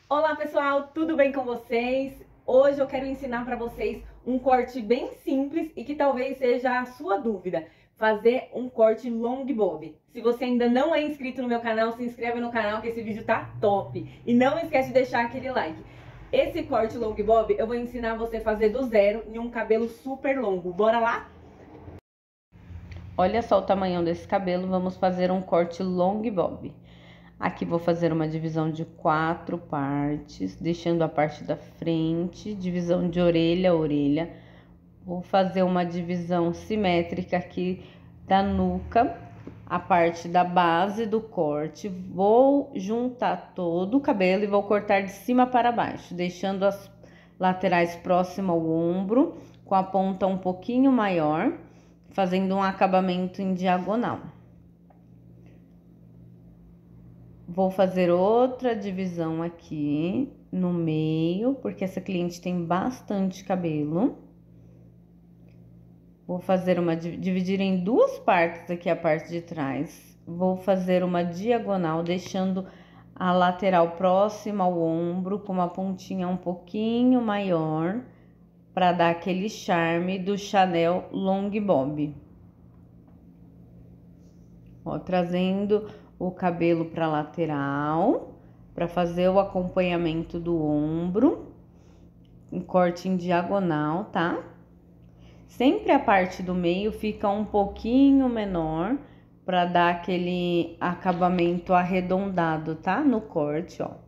Olá pessoal, tudo bem com vocês? Hoje eu quero ensinar para vocês um corte bem simples e que talvez seja a sua dúvida, fazer um corte long bob. Se você ainda não é inscrito no meu canal, se inscreve no canal que esse vídeo tá top. E não esquece de deixar aquele like. Esse corte long bob eu vou ensinar você a fazer do zero em um cabelo super longo. Bora lá? Olha só o tamanho desse cabelo, vamos fazer um corte long bob. Aqui vou fazer uma divisão de 4 partes, deixando a parte da frente, divisão de orelha a orelha. Vou fazer uma divisão simétrica aqui da nuca, a parte da base do corte. Vou juntar todo o cabelo e vou cortar de cima para baixo, deixando as laterais próximas ao ombro, com a ponta um pouquinho maior, fazendo um acabamento em diagonal. Vou fazer outra divisão aqui no meio, porque essa cliente tem bastante cabelo. Vou fazer dividir em duas partes aqui a parte de trás. Vou fazer uma diagonal, deixando a lateral próxima ao ombro, com uma pontinha um pouquinho maior, para dar aquele charme do Chanel long bob. Ó, trazendo o cabelo para lateral, para fazer o acompanhamento do ombro, um corte em diagonal, tá? Sempre a parte do meio fica um pouquinho menor, para dar aquele acabamento arredondado, tá? No corte, ó.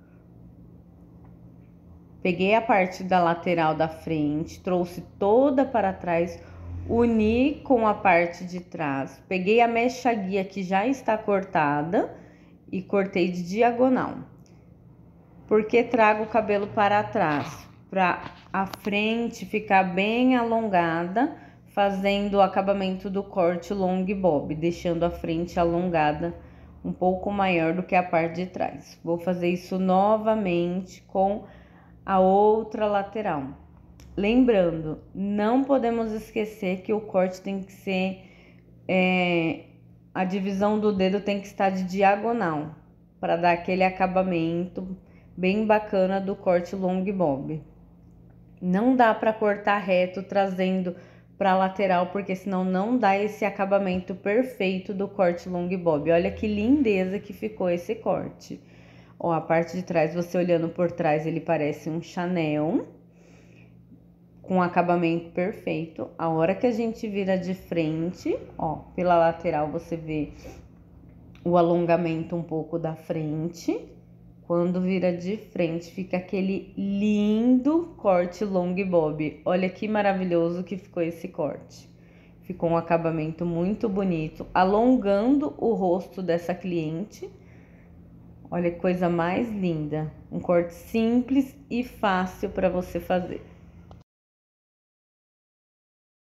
Peguei a parte da lateral da frente, trouxe toda para trás, uni com a parte de trás. Peguei a mecha guia que já está cortada e cortei de diagonal. Porque trago o cabelo para trás, para a frente ficar bem alongada, fazendo o acabamento do corte long bob, deixando a frente alongada um pouco maior do que a parte de trás. Vou fazer isso novamente com a outra lateral. Lembrando, não podemos esquecer que o corte tem que ser, a divisão do dedo tem que estar de diagonal, para dar aquele acabamento bem bacana do corte long bob. Não dá para cortar reto trazendo para a lateral, porque senão não dá esse acabamento perfeito do corte long bob. Olha que lindeza que ficou esse corte. Ó, a parte de trás, você olhando por trás, ele parece um Chanel, com acabamento perfeito. A hora que a gente vira de frente, ó, pela lateral você vê o alongamento um pouco da frente. Quando vira de frente, fica aquele lindo corte long bob. Olha que maravilhoso que ficou esse corte. Ficou um acabamento muito bonito, alongando o rosto dessa cliente. Olha que coisa mais linda. Um corte simples e fácil para você fazer.